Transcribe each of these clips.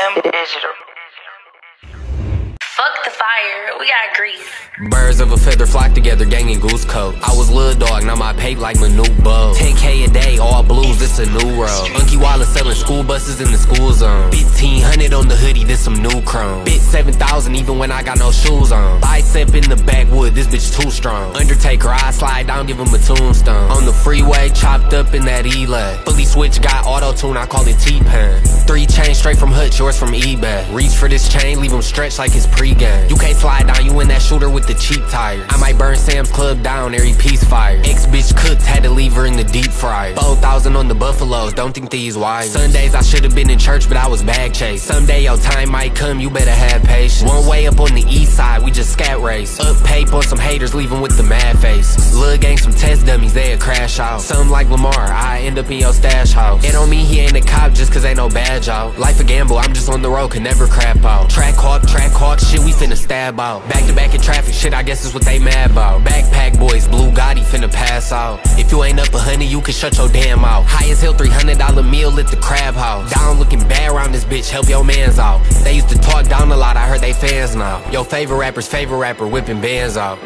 2M Digital. Fuck the fire, we got grease. Birds of a feather flock together, gang and goose coat. I was Lil Dog, now my pape like Manute Bol. 10K a day, all blues, this a new road. Unky Wallace selling school buses in the school zone. 1500 on the hoodie, this some new chrome. Bit 7,000 even when I got no shoes on. Bicep in the backwood, this bitch too strong. Undertaker, I slide down, give him a tombstone. On the freeway, chopped up in that E-leg. Fully switch, got auto-tune, I call it T-Pen. 3 chains straight from Hutch, yours from eBay. Reach for this chain, leave him stretched like his pregame. You can't slide down, you in that shooter with the cheap tires. I might burn Sam's Club down, every piece fire. Ex-bitch cooked, had to leave her in the deep fryer. 4,000 on the Buffaloes, don't think these wise. Sundays I should've been in church, but I was bag chase. Someday your time might come, you better have patience. One way up on the east side, we just scat race. Up pape on some haters, leave them with the mad face. Lil' gang some test dummies, they'll crash out. Some like Lamar, I end up in your stash house. It don't mean he ain't a cop just cause ain't no badge out. Life a gamble, I'm just on the road, can never crap out. Track hawk, shit we finna stab out. Back to back in traffic, shit I guess is what they mad about. Backpack boys, Blue Gotti finna pass out. If you ain't up 100, you can shut your damn mouth. High as hell, $300 meal at the crab house. Down looking bad around this bitch, help your mans out. They used to talk down a lot, I heard they fans now. Your favorite rapper's favorite rapper whipping bands out.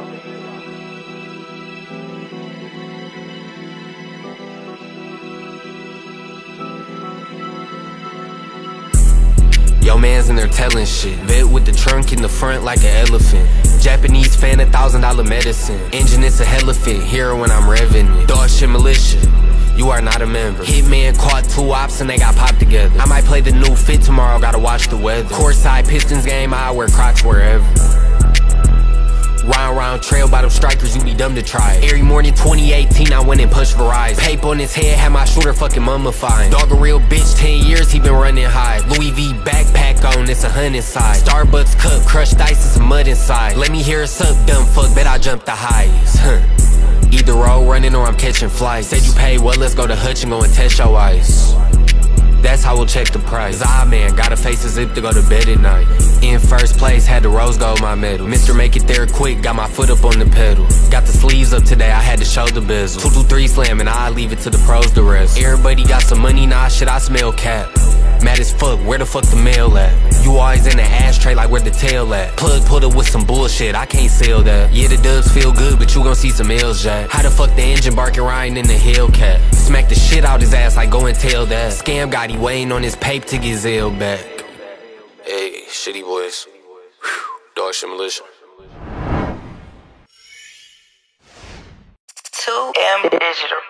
Yo mans in there telling shit. Vet with the trunk in the front like an elephant. Japanese fan, $1,000 medicine. Engine, it's a hella fit. Hear it when I'm revving it. Dog shit militia, you are not a member. Hitman caught 2 ops and they got popped together. I might play the new fit tomorrow, gotta watch the weather. Courtside Pistons game, I wear Crocs wherever. Round trail bottom strikers, you be dumb to try it. Every morning 2018 I went and pushed Verizon. Pape on his head, had my shooter fucking mummifying. Dog a real bitch, 10 years he been running high. Louis V backpack on, it's 100 inside. Starbucks cup, crushed ice and some mud inside. Let me hear us up, dumb fuck, bet I jumped the highest. Either road running or I'm catching flights. Said you paid well, let's go to Hutch and go and test your ice. That's how we'll check the price. Man, gotta face a zip to go to bed at night. In first place, had the rose gold my medal. Mr. Make It There Quick, got my foot up on the pedal. Got the sleeves up today, I had to show the bezel. 223 slam and I leave it to the pros to rest. Everybody got some money, nah shit, I smell cap. Mad as fuck, where the fuck the mail at? You always in the ashtray like where the tail at. Plug put up with some bullshit, I can't sell that. Yeah, the dubs feel good, but you gon' see some L's, Jack. How the fuck the engine barking riding in the Hellcat? Smack the shit out his ass like go and tell that. Scam got he waiting on his pape to get Zell back. Hey, shitty boys. Dog shit militia. 2M Digital.